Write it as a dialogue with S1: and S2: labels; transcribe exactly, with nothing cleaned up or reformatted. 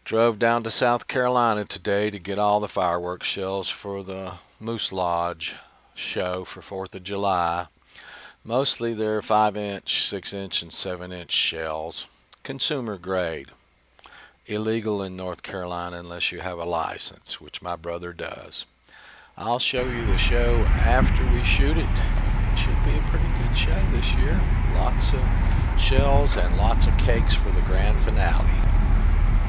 S1: Drove down to South Carolina today to get all the fireworks shells for the Moose Lodge show for fourth of July. Mostly they're five inch, six inch, and seven inch shells. Consumer grade. Illegal in North Carolina unless you have a license, which my brother does. I'll show you the show after we shoot it. It should be a pretty good show this year. Lots of shells and lots of cakes for the grand finale.